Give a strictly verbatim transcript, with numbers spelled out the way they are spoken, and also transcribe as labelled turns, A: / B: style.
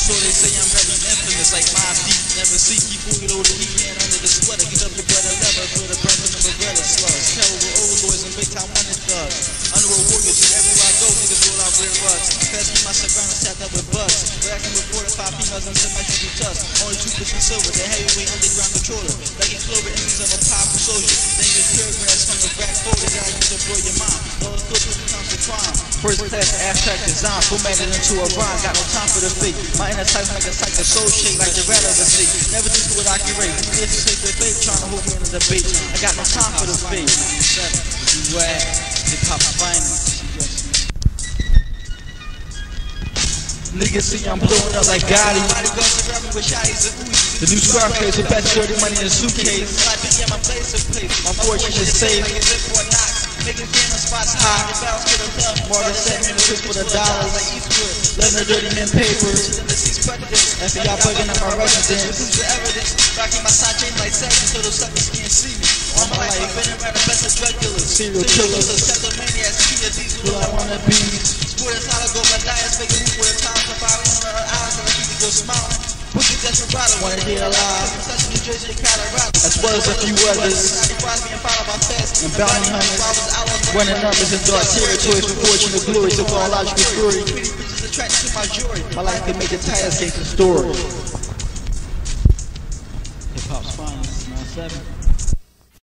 A: So they say I'm very infamous, like my feet. Never see people get over the weekend under the sweater. Heat up your bread and leather for the breath of the Beretta slugs. Caliber overlords and big time money thugs. Underworld warriors, everywhere I go, niggas roll out red rugs. Pass me my cigar and tapped up with bucks. Reacting with forty-five females and symmetrical tucks. Only two bitches silver, the heavyweight underground controller. Like a clover, enemies of a powerful soldier. Then your paragraphs from the back folder that I use to blow your mind. Those good people comes to crime. First class abstract design, formatted into a rhyme. Got no time for the fake. My inner type make a psycho soul shake like the rat of a snake. Never just do what I can rate. This is take the bait, trying to hold me in the debate. I got no time for the fake. You ass, hip hop finest. Niggas see I'm blowing up like Gotti. The new Scarface with best dirty money in a suitcase. My fortune is safe. Making camera spots high. More than seven minutes for the dollars. Letting the dirty men papers. F B I bugging up my residence. Rocking my side chain like seconds so those suckers can't see me. All my life, been around the best of drug dealers, serial killers, kleptomaniacs, who I wanna be. Sporting how to go my diets, make a move with a time to five hundred hours and I keep you smiling. Put your desperado, wanna hear alive. New Jersey, Colorado, as well as a few others. And bounty hunters, running numbers in dark territories for fortune and glory, so far logical fury. My life can make the tightest gangster story. Hip hop's finest, nine seven.